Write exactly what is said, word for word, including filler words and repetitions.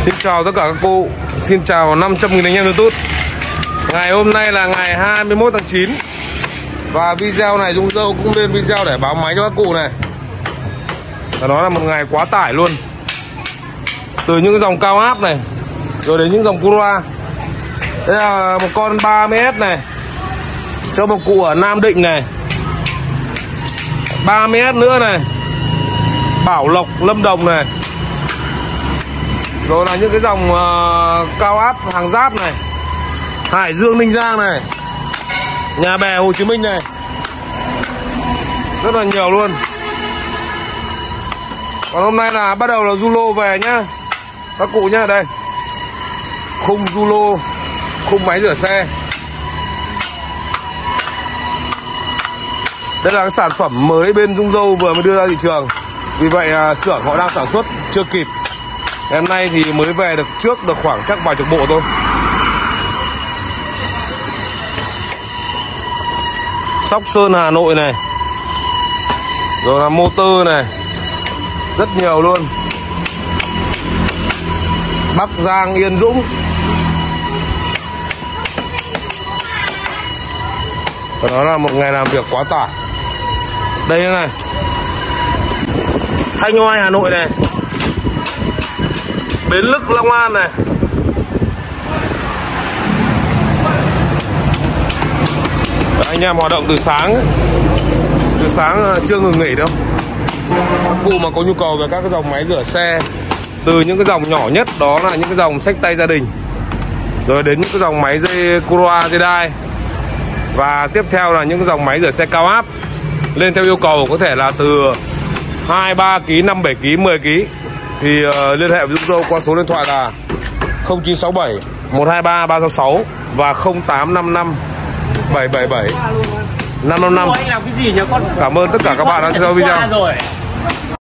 Xin chào tất cả các cô, xin chào năm trăm nghìn anh em YouTube. Ngày hôm nay là ngày hai mươi mốt tháng chín. Và video này Dung Dâu cũng lên video để báo máy cho các cụ này. Và nó là một ngày quá tải luôn. Từ những cái dòng cao áp này, rồi đến những dòng Cura. Đây là một con ba mươi S này, cho một cụ ở Nam Định này. ba mươi S nữa này, Bảo Lộc, Lâm Đồng này. Rồi là những cái dòng uh, cao áp hàng giáp này, Hải Dương, Ninh Giang này, Nhà Bè, Hồ Chí Minh này. Rất là nhiều luôn. Còn hôm nay là bắt đầu là Zulo về nhá các cụ nhá. Đây, khung Zulo, khung máy rửa xe. Đây là cái sản phẩm mới bên Dung Dâu vừa mới đưa ra thị trường. Vì vậy uh, xưởng họ đang sản xuất chưa kịp. Hôm nay thì mới về được trước được khoảng chắc vài chục bộ thôi. Sóc Sơn, Hà Nội này. Rồi là motor này, rất nhiều luôn. Bắc Giang, Yên Dũng. Và đó là một ngày làm việc quá tải. Đây này, Thanh Oai, Hà Nội này, Bến Lức, Long An này. Đấy, anh em hoạt động từ sáng, từ sáng chưa ngừng nghỉ đâu. Các cụ mà có nhu cầu về các cái dòng máy rửa xe, từ những cái dòng nhỏ nhất đó là những cái dòng xách tay gia đình, rồi đến những cái dòng máy dây Cura, dây đai, và tiếp theo là những cái dòng máy rửa xe cao áp lên theo yêu cầu, có thể là từ hai, ba ki lô gam, năm, bảy ki lô gam, mười ki lô gam. Thì uh, liên hệ với Dung Dâu qua số điện thoại là không chín sáu bảy, một hai ba, ba sáu sáu và không tám năm năm, bảy bảy bảy, năm năm năm. Cảm ơn tất cả các bạn đã theo dõi video.